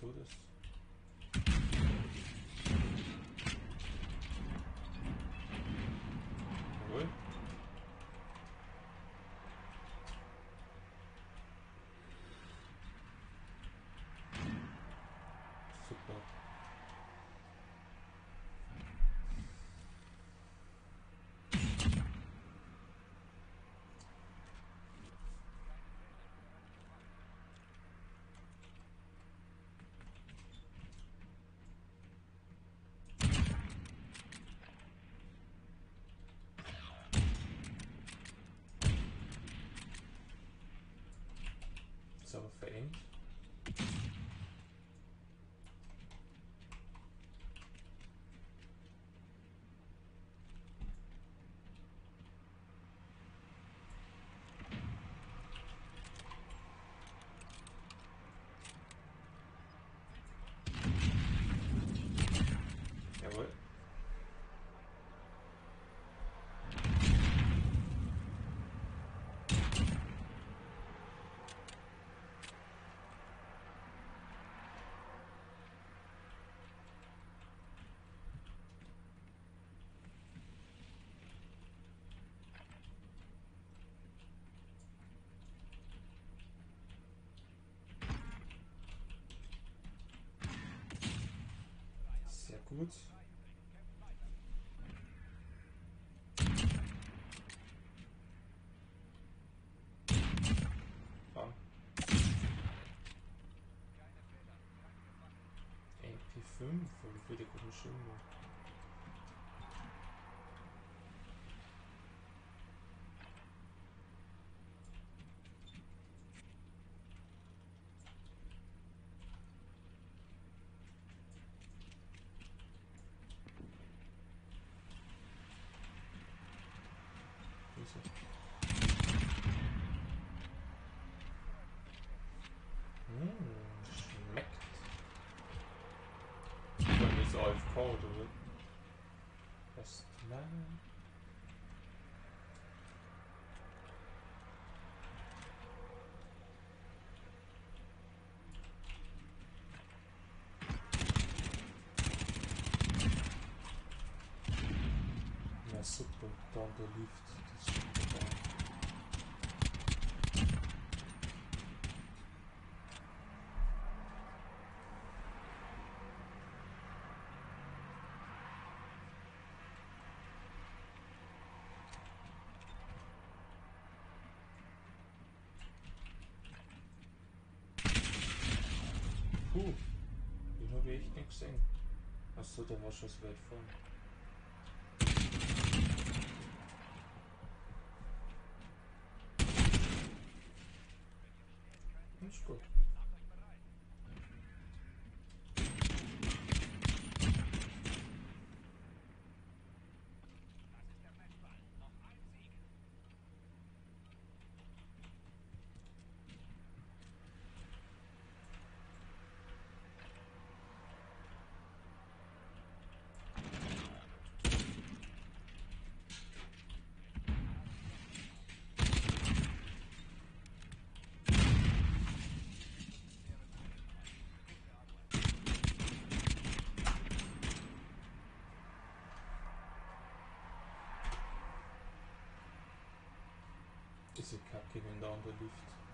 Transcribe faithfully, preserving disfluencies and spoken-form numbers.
du das? Jawohl. Super. Ist aber verengt. Jawohl. Sehr gut. Bam. M P fünf, wie viele guten Schimmer. Mmh, schmeckt. Von jetzt auf Code, oder? Das lang. Ja, super, da der Lift. Das ist super. Puh, den habe ich echt nicht gesehen. Achso, der war schon so weit vorne. Ist gut. Diese Kacke, wenn da an der Luft.